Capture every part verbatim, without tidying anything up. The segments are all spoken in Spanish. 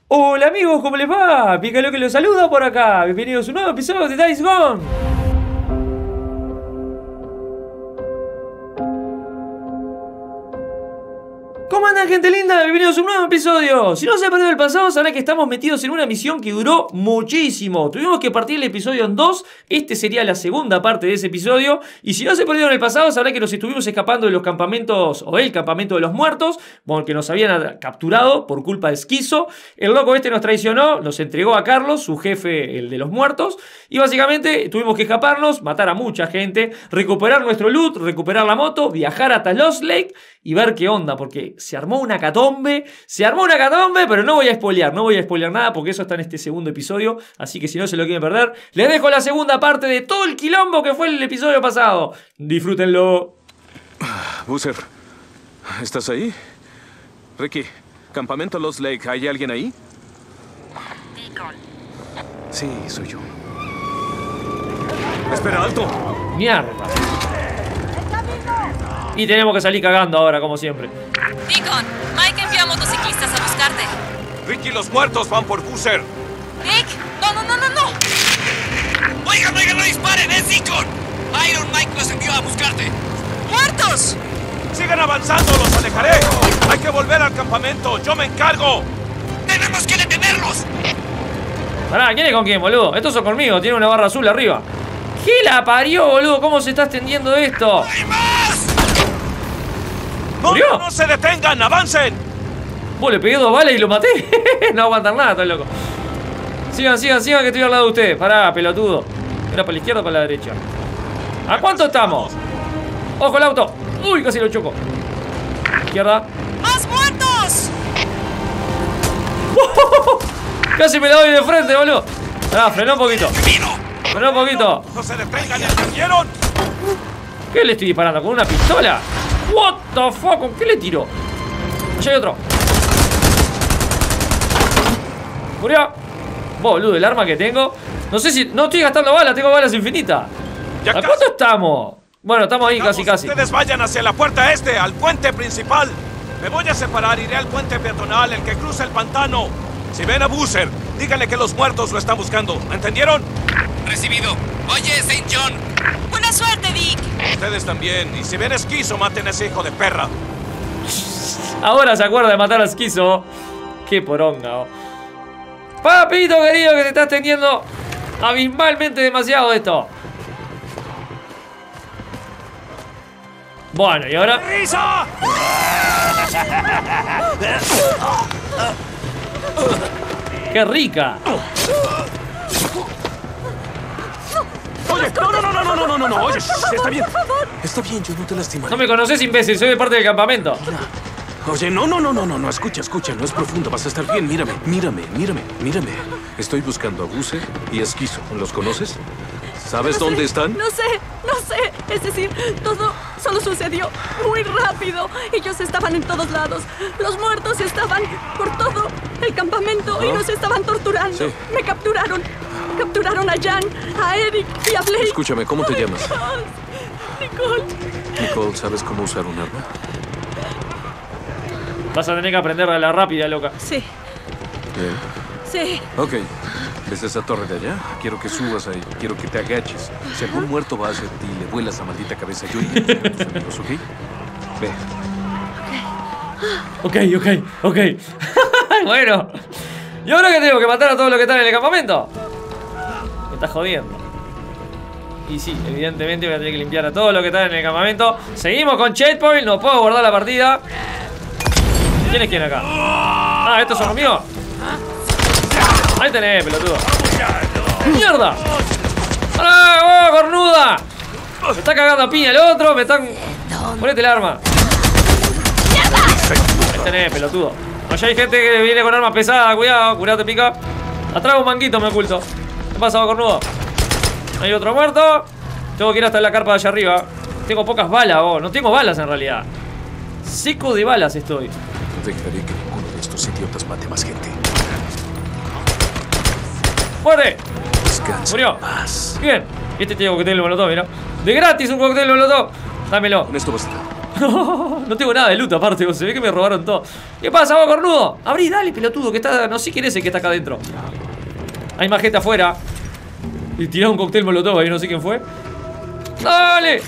Hola amigos, ¿cómo les va? Pícalo que los saluda por acá. Bienvenidos a un nuevo episodio de Days Gone. ¿Cómo andan, gente linda? Bienvenidos a un nuevo episodio. Si no se ha perdido el pasado, sabrán que estamos metidos en una misión que duró muchísimo. Tuvimos que partir el episodio en dos. Este sería la segunda parte de ese episodio. Y si no se perdieron el pasado, sabrán que nos estuvimos escapando de los campamentos, o el campamento de los muertos, porque nos habían capturado por culpa de Esquizo. El loco este nos traicionó, nos entregó a Carlos, su jefe, el de los muertos. Y básicamente tuvimos que escaparnos, matar a mucha gente, recuperar nuestro loot, recuperar la moto, viajar hasta Lost Lake y ver qué onda, porque se armó una catombe, se armó una catombe, pero no voy a spoilear, no voy a spoilear nada porque eso está en este segundo episodio, así que si no se lo quieren perder, les dejo la segunda parte de todo el quilombo que fue el episodio pasado. Disfrútenlo. Boozer, ¿estás ahí? Ricky, campamento Lost Lake, ¿hay alguien ahí? Deacon. Sí, soy yo. Espera, alto. Mierda. Y tenemos que salir cagando ahora, como siempre. Deacon, Mike envió a motociclistas a buscarte. Ricky, los muertos van por Boozer. Nick, no, no, no, no, no. Oigan, oigan, no disparen, es Deacon. Iron Mike los envió a buscarte. ¡Muertos! Sigan avanzando, los alejaré. Hay que volver al campamento, yo me encargo. Tenemos que detenerlos. Pará, ¿quién es con quién, boludo? Estos son conmigo, tiene una barra azul arriba. ¿Qué la parió, boludo? ¿Cómo se está extendiendo esto? ¡Hay más! No, ¿Murió? no, no se detengan, avancen. Vos le pegué dos balas y lo maté. No aguantan nada, está loco. Sigan, sigan, sigan que estoy al lado de ustedes. Pará, pelotudo. ¿Era para la izquierda o para la derecha? ¿A cuánto estamos? ¡Ojo el auto! ¡Uy, casi lo choco! Izquierda. ¡Más muertos! Casi me la doy de frente, boludo. Pará, frená un poquito. ¡Camino! Frená un poquito. No se detengan, ¿ya entendieron? ¿Qué le estoy disparando? ¿Con una pistola? What the fuck, ¿con qué le tiro? Allá hay otro. Murió. Boludo, el arma que tengo. No sé si. No estoy gastando balas, tengo balas infinitas. Ya ¿A casi. cuánto estamos? Bueno, estamos ahí casi, Vamos, casi. Ustedes vayan hacia la puerta este, al puente principal. Me voy a separar, iré al puente peatonal, el que cruza el pantano. Si ven a Boozer, díganle que los muertos lo están buscando. ¿Entendieron? Recibido. Oye, Saint John. ¡Buena suerte, Dick! Ustedes también. Y si ven a Esquizo, maten a ese hijo de perra. Ahora se acuerda de matar a Esquizo. Qué poronga. Oh. Papito querido, que se está extendiendo abismalmente demasiado esto. Bueno, y ahora. ¡Risa! ¡Qué rica! Oye, no, no, no, no, no, no, no, no, oye, shh, está bien. Está bien, yo no te lastimaré. No me conoces, imbécil, soy de parte del campamento. Oye, no, no, no, no, no, no, escucha, escucha, no es profundo, vas a estar bien, mírame, mírame, mírame, mírame. Estoy buscando a Boozer y a Esquizo, ¿los conoces? ¿Sabes dónde están? No sé, no sé. Es decir, todo solo sucedió muy rápido. Ellos estaban en todos lados. Los muertos estaban por todo el campamento y ¿Ah? nos estaban torturando. Sí. Me capturaron. Capturaron a Jan, a Eric y a Blake. Escúchame, ¿cómo te llamas? Nicole. Nicole, ¿sabes cómo usar un arma? Vas a tener que aprender a la rápida, loca. Sí, Bien. sí. Ok. ¿Ves esa torre de allá? Quiero que subas ahí. Quiero que te agaches. Si algún muerto va hacia ti y le vuelas la maldita cabeza, yo iré a tus amigos, ¿ok? Ve. Ok, ok, ok. Bueno. ¿Y ahora qué tengo? ¿Que matar a todos los que están en el campamento? Me estás jodiendo. Y sí, evidentemente voy a tener que limpiar a todos los que están en el campamento. Seguimos con Checkpoint, no puedo guardar la partida. ¿Quién es quién acá? Ah, ¿estos son los míos? Ahí tenés, pelotudo. ¡Mierda! ¡Ah, oh, cornuda! Me está cagando a piña el otro, me están... Ponete el arma. Ahí tenés, pelotudo. Allá hay gente que viene con armas pesadas, cuidado, cuidado, te pica. Atrás un manguito me oculto. ¿Qué pasa, cornudo? Hay otro muerto. Tengo que ir hasta la carpa de allá arriba. Tengo pocas balas, vos. No tengo balas en realidad. Seco de balas estoy. No dejaré que ninguno de estos idiotas mate más gente. ¡Muerte! Descansa. Murió. Más. Bien. Y este tiene cóctel de molotov, mira. De gratis un cóctel de molotov. Dámelo. Con esto basta. No, no tengo nada de loot aparte, vos. Se ve que me robaron todo. ¿Qué pasa, vos, cornudo? Abrí, dale, pelotudo, que está... No sé quién es el que está acá adentro. Hay más gente afuera. Y tiró un cóctel molotov ahí, no sé quién fue. ¡Dale!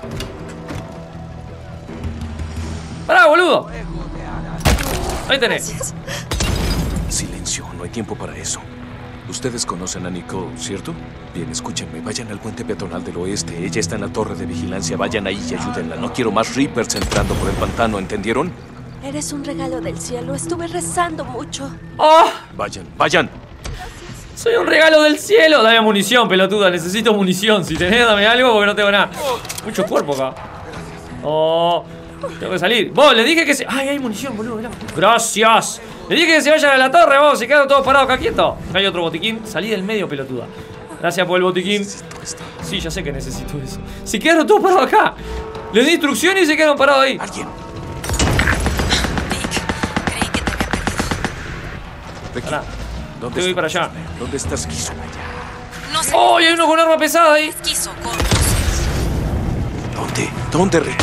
¡Pará, boludo! Ahí tenés. Silencio, no hay tiempo para eso. Ustedes conocen a Nicole, ¿cierto? Bien, escúchenme, vayan al puente peatonal del oeste. Ella está en la torre de vigilancia. Vayan ahí y ayúdenla. No quiero más Reapers entrando por el pantano, ¿entendieron? Eres un regalo del cielo. Estuve rezando mucho. ¡Oh! Vayan, vayan. Soy un regalo del cielo. Dame munición, pelotuda. Necesito munición. Si tenés, dame algo porque no tengo nada. Mucho cuerpo acá. Oh, tengo que salir. Vos, le dije que se... Ay, hay munición, boludo. Gracias. Le dije que se vayan a la torre, vos. Se quedaron todos parados acá quietos. Acá hay otro botiquín. Salí del medio, pelotuda. Gracias por el botiquín. Sí, ya sé que necesito eso. Se quedaron todos parados acá. Les di instrucciones y se quedaron parados ahí. ¿Alguien? Dick, creí que te había perdido. Ricky, Pará. ¿dónde Te voy estás? para allá. ¿Dónde estás, Quiso? No sé. ¡Oh! Y hay uno con arma pesada ahí. Quiso con. ¿Dónde? ¿Dónde, Ricky?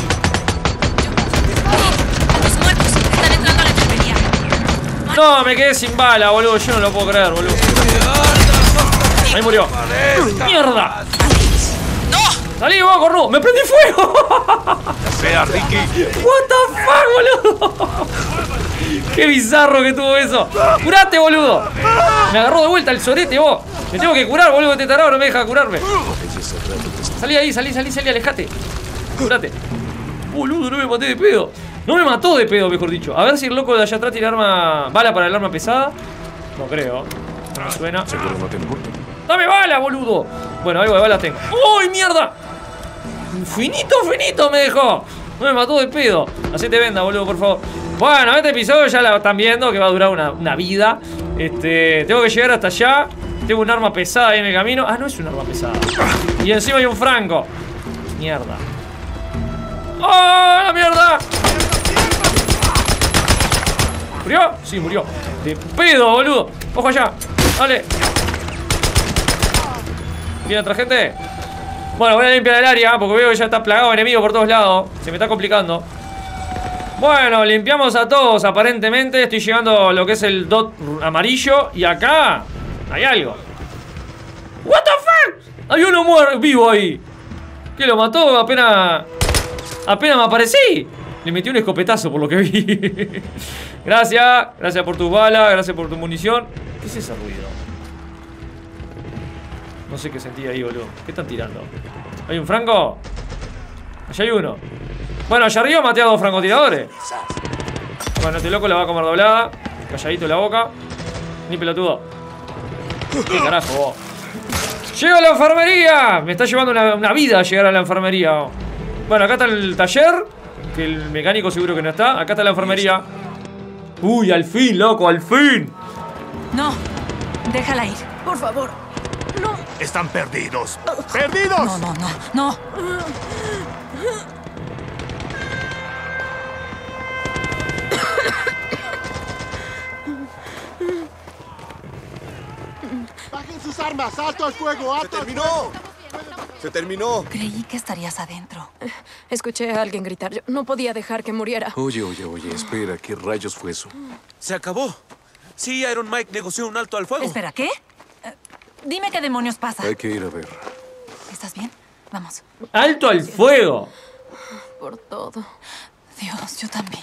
Los muertos están entrando a la enfermería. No, me quedé sin bala, boludo. Yo no lo puedo creer, boludo. Ahí murió. ¡Mierda! ¡No! ¡Salí vos, cornudo! ¡Me prendí fuego! ¡Sea, Ricky! What the fuck, boludo. Qué bizarro que tuvo eso. ¡Curate, boludo! Me agarró de vuelta el sorete, vos. Me tengo que curar, boludo. Este tarado no me deja curarme. Salí ahí, salí, salí, salí, alejate. Curate. Boludo, no me maté de pedo. No me mató de pedo, mejor dicho. A ver si el loco de allá atrás tiene arma... bala para el arma pesada. No creo. No me suena. Seguro no te importa. ¡Dame bala, boludo! Bueno, algo de balas tengo. ¡Uy, mierda! Finito, finito me dejó. No me mató de pedo. Hacete venda, boludo, por favor. Bueno, este episodio ya lo están viendo, que va a durar una, una vida. Este, tengo que llegar hasta allá. Tengo un arma pesada ahí en el camino. Ah, no es un arma pesada. Y encima hay un franco. Mierda. ¡Oh, la mierda! ¿Murió? Sí, murió. De pedo, boludo. Ojo allá. Dale. ¿Viene otra gente? Bueno, voy a limpiar el área porque veo que ya está plagado de enemigos por todos lados. Se me está complicando. Bueno, limpiamos a todos aparentemente. Estoy llegando a lo que es el dot amarillo. Y acá hay algo. What the fuck? Hay uno muerto vivo ahí. ¿Qué lo mató? Apenas Apenas me aparecí. Le metí un escopetazo por lo que vi. Gracias. Gracias por tu bala. Gracias por tu munición. ¿Qué es ese ruido? No sé qué sentí ahí, boludo. ¿Qué están tirando? ¿Hay un franco? Allá hay uno. Bueno, allá arriba maté a dos francotiradores. Bueno, este loco la va a comer doblada. Calladito en la boca. Ni pelotudo. ¿Qué carajo, vos? ¡Llego a la enfermería! Me está llevando una, una vida llegar a la enfermería. Bueno, acá está el taller. Que el mecánico seguro que no está. Acá está la enfermería. Uy, al fin, loco, al fin. No, déjala ir. Por favor. No. Están perdidos. ¡Perdidos! No, no, no, no. ¡Bajen sus armas! ¡Alto al fuego! ¡Alto al fuego! ¡Se terminó! Creí que estarías adentro. Escuché a alguien gritar. Yo no podía dejar que muriera. Oye, oye, oye, espera, ¿qué rayos fue eso? ¡Se acabó! Sí, Iron Mike negoció un alto al fuego. Espera, ¿qué? Eh, dime qué demonios pasa. Hay que ir a ver. ¿Estás bien? Vamos. Alto al fuego. Por todo. Dios, yo también.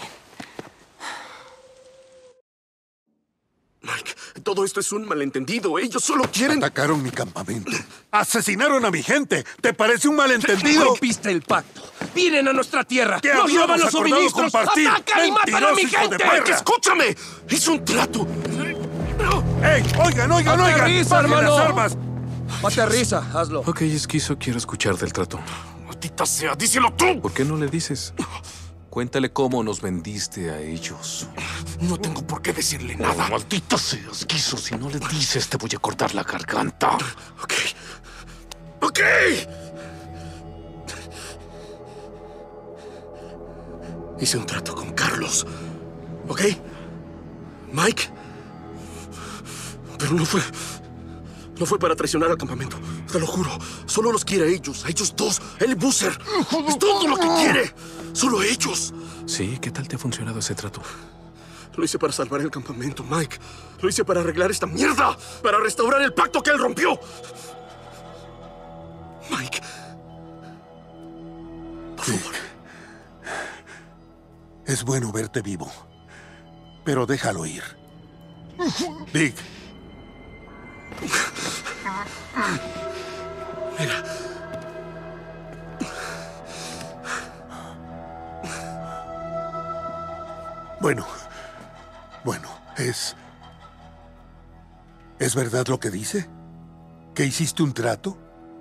Mike, todo esto es un malentendido. Ellos solo quieren... Atacaron mi campamento. ¡Asesinaron a mi gente! ¿Te parece un malentendido? Rompiste el pacto. Vienen a nuestra tierra. ¿Qué Nos habíamos roban los acordado suministros. compartir? Atacan y matan a mi Mentiroso hijo de gente. perra. Mike, escúchame. Es un trato. ¡Ey! ¡Oigan, oigan, oigan! Aterriza, ¡Bajen hermano! las armas! Aterriza, hazlo. Ok, Esquizo, quiero escuchar del trato. Maldita sea, díselo tú. ¿Por qué no le dices? Cuéntale cómo nos vendiste a ellos. No tengo por qué decirle nada. Oh, maldita sea, Esquizo. Si no le dices, te voy a cortar la garganta. Ok. Ok. Hice un trato con Carlos. ¿Ok? Mike. Pero no fue... No fue para traicionar al campamento. Te lo juro. Solo los quiere a ellos. A ellos dos. Él y Boozer. Es todo lo que quiere. Solo ellos. Sí, ¿qué tal te ha funcionado ese trato? Lo hice para salvar el campamento, Mike. Lo hice para arreglar esta mierda. Para restaurar el pacto que él rompió. Mike. Por favor. Es bueno verte vivo. Pero déjalo ir. Dick. Mira. Bueno. Bueno, es... ¿Es verdad lo que dice? ¿Que hiciste un trato?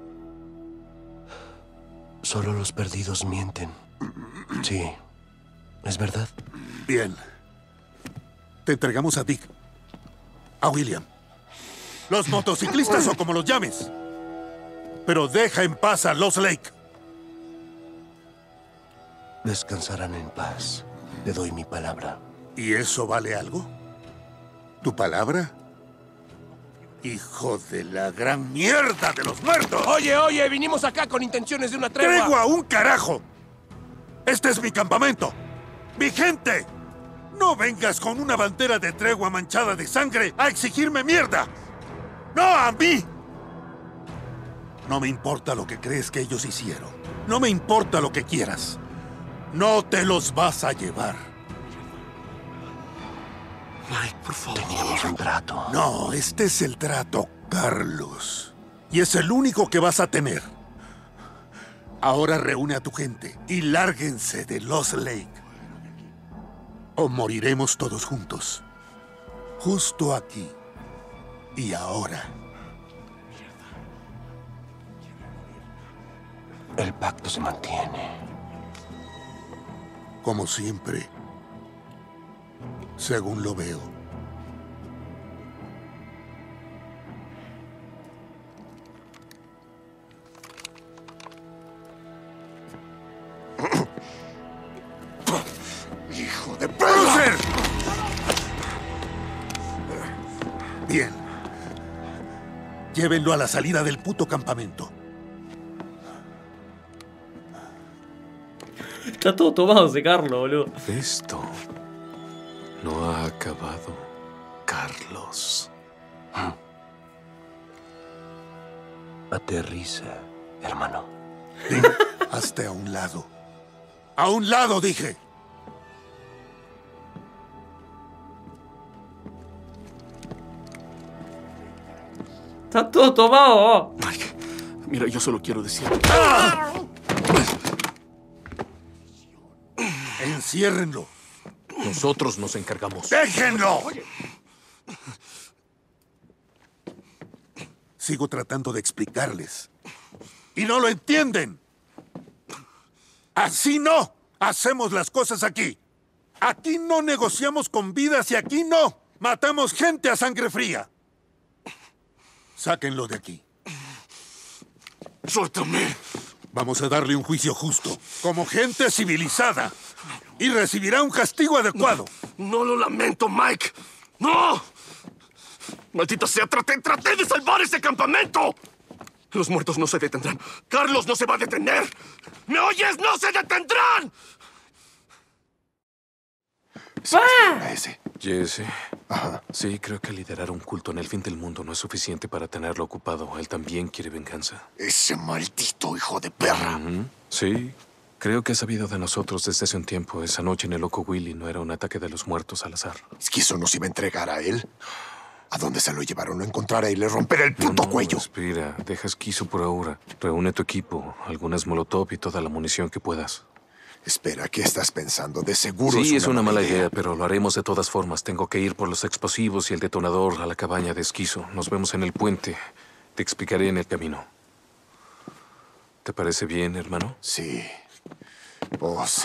Solo los perdidos mienten. Sí. ¿Es verdad? Bien. Te entregamos a Dick. A William. Los motociclistas o como los llames. Pero deja en paz a Lost Lake. Descansarán en paz. Le doy mi palabra. ¿Y eso vale algo? ¿Tu palabra? Hijo de la gran mierda de los muertos. Oye, oye, vinimos acá con intenciones de una tregua. ¡Tregua un carajo! Este es mi campamento. ¡Mi gente! No vengas con una bandera de tregua manchada de sangre a exigirme mierda. ¡No a mí! No me importa lo que crees que ellos hicieron. No me importa lo que quieras. No te los vas a llevar. Mike, por favor. Teníamos un trato. No, este es el trato, Carlos. Y es el único que vas a tener. Ahora reúne a tu gente y lárguense de Lost Lake. O moriremos todos juntos. Justo aquí. Y ahora. El pacto se mantiene. Como siempre. Según lo veo. ¡Hijo de ¡Boozer! Bien. Llévenlo a la salida del puto campamento. Está todo tomado ese Carlos, boludo. Esto no ha acabado, Carlos. Aterriza, hermano. Sí, hazte a un lado. ¡A un lado, dije! Está todo tomado. Mike, mira, yo solo quiero decir... ¡Ah! Enciérrenlo. Nosotros nos encargamos. ¡Déjenlo! Sigo tratando de explicarles. ¡Y no lo entienden! ¡Así no! Hacemos las cosas aquí. Aquí no negociamos con vidas y aquí no matamos gente a sangre fría. Sáquenlo de aquí. ¡Suéltame! Vamos a darle un juicio justo, como gente civilizada. Y recibirá un castigo adecuado. No, no lo lamento, Mike. ¡No! Maldita sea, traté, traté de salvar ese campamento. Los muertos no se detendrán. Carlos no se va a detener. ¿Me oyes? ¡No se detendrán! ¡Ah! Ese. Jesse. Ajá. Sí, creo que liderar un culto en el fin del mundo no es suficiente para tenerlo ocupado. Él también quiere venganza. Ese maldito hijo de perra. Uh-huh. Sí. Creo que ha sabido de nosotros desde hace un tiempo. Esa noche en el Loco Willy no era un ataque de los muertos al azar. ¿Esquizo nos iba a entregar a él? ¿A dónde se lo llevaron? Lo encontrará y le romperá el puto no, no, cuello. Espera, deja Esquizo por ahora. Reúne tu equipo, algunas molotov y toda la munición que puedas. Espera, ¿qué estás pensando? De seguro Sí, es una, es una mala idea, pero lo haremos de todas formas. Tengo que ir por los explosivos y el detonador a la cabaña de Esquizo. Nos vemos en el puente. Te explicaré en el camino. ¿Te parece bien, hermano? Sí. Oh, sí.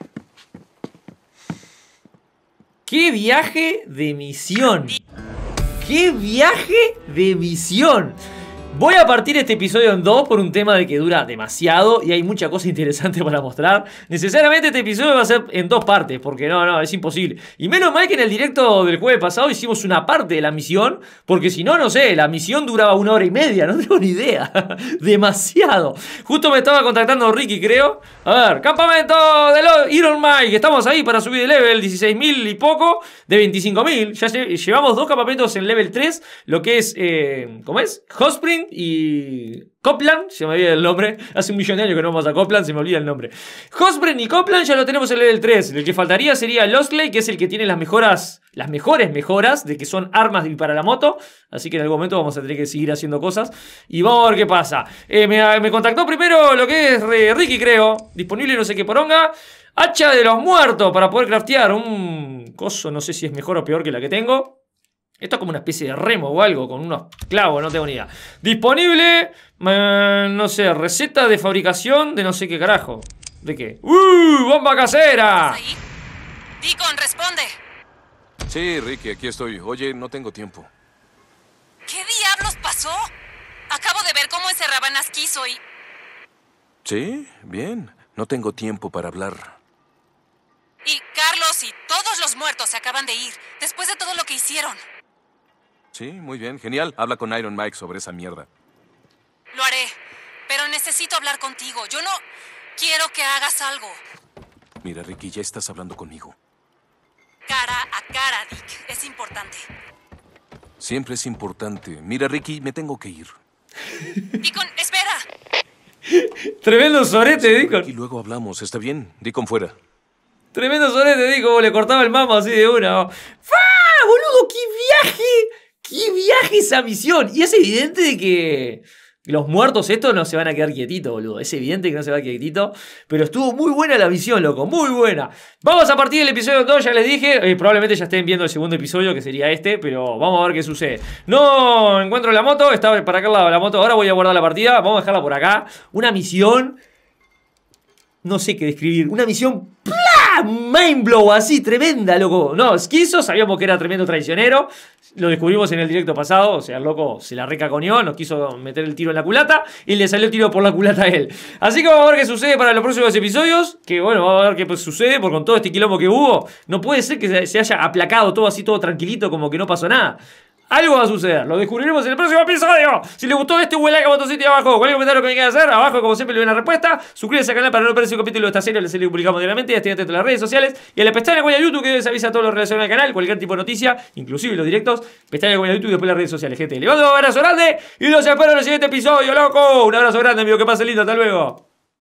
¡Qué viaje de misión! ¡Qué viaje de misión! Voy a partir este episodio en dos por un tema de que dura demasiado y hay mucha cosa interesante para mostrar. Necesariamente este episodio va a ser en dos partes, porque no, no, es imposible. Y menos mal que en el directo del jueves pasado hicimos una parte de la misión, porque si no, no sé, la misión duraba una hora y media, no tengo ni idea. Demasiado. Justo me estaba contactando Ricky, creo. A ver, campamento de los Iron Mike. Estamos ahí para subir de level, dieciséis mil y poco, de veinticinco mil. Ya llevamos dos campamentos en level tres, lo que es, eh, ¿cómo es? Hot Spring y Copland, se me olvida el nombre. Hace un millón de años que no vamos a Copland, se me olvida el nombre. Hot Spring y Copland ya lo tenemos en level tres. El que faltaría sería Lostley, que es el que tiene las mejoras, las mejores mejoras, de que son armas para la moto. Así que en algún momento vamos a tener que seguir haciendo cosas. Y vamos a ver qué pasa. Eh, me, me contactó primero lo que es eh, Ricky, creo. Disponible no sé qué poronga. Hacha de los muertos para poder craftear un coso, no sé si es mejor o peor que la que tengo. Esto es como una especie de remo o algo, con unos clavos, no tengo ni idea. Disponible, eh, no sé, receta de fabricación de no sé qué carajo. ¿De qué? ¡Uh! ¡Bomba casera! ¿Ahí? Deacon, responde. Sí, Ricky, aquí estoy. Oye, no tengo tiempo. ¿Qué diablos pasó? Acabo de ver cómo encerraban a Esquizo y... Sí, bien. No tengo tiempo para hablar. Y Carlos y todos los muertos se acaban de ir, después de todo lo que hicieron. Sí, muy bien, genial. Habla con Iron Mike sobre esa mierda. Lo haré, pero necesito hablar contigo. Yo no quiero que hagas algo. Mira, Ricky, ya estás hablando conmigo. Cara a cara, Dick. Es importante. Siempre es importante. Mira, Ricky, me tengo que ir. Deacon, espera. Tremendo sorete, Deacon. Y luego hablamos, ¿está bien? Deacon fuera. Tremendo sorete, Deacon. Le cortaba el mamo así de una. ¡Fa! ¡Boludo! ¡Qué viaje! ¡Qué viaje esa misión! Y es evidente de que los muertos estos no se van a quedar quietitos, boludo. Es evidente que no se va a quedar quietito. Pero estuvo muy buena la misión, loco. Muy buena. Vamos a partir del episodio dos, ya les dije. Eh, probablemente ya estén viendo el segundo episodio, que sería este. Pero vamos a ver qué sucede. No encuentro la moto. Estaba para acá al lado la moto. Ahora voy a guardar la partida. Vamos a dejarla por acá. Una misión... No sé qué describir. Una misión... ¡plá! Mindblow, así, tremenda, loco. No, Esquizo, sabíamos que era tremendo traicionero. Lo descubrimos en el directo pasado. O sea, el loco se la recaconeó. Nos quiso meter el tiro en la culata. Y le salió el tiro por la culata a él. Así que vamos a ver qué sucede para los próximos episodios. Que bueno, vamos a ver qué pues, sucede. Porque con todo este quilombo que hubo, no puede ser que se haya aplacado todo así, todo tranquilito, como que no pasó nada. Algo va a suceder, lo descubriremos en el próximo episodio. Si les gustó este, un like a botoncito abajo. Cualquier comentario que me quieran hacer, abajo como siempre le doy una respuesta. Suscríbanse al canal para no perderse un capítulo de esta serie, la serie que publicamos diariamente. Y estén atentos a las redes sociales y a la pestaña de YouTube, que les avisa a todos los relacionados al canal. Cualquier tipo de noticia, inclusive los directos. Pestaña de YouTube y después las redes sociales, gente. Les mando un abrazo grande y los espero en el siguiente episodio, loco. Un abrazo grande, amigo, que pase lindo, hasta luego.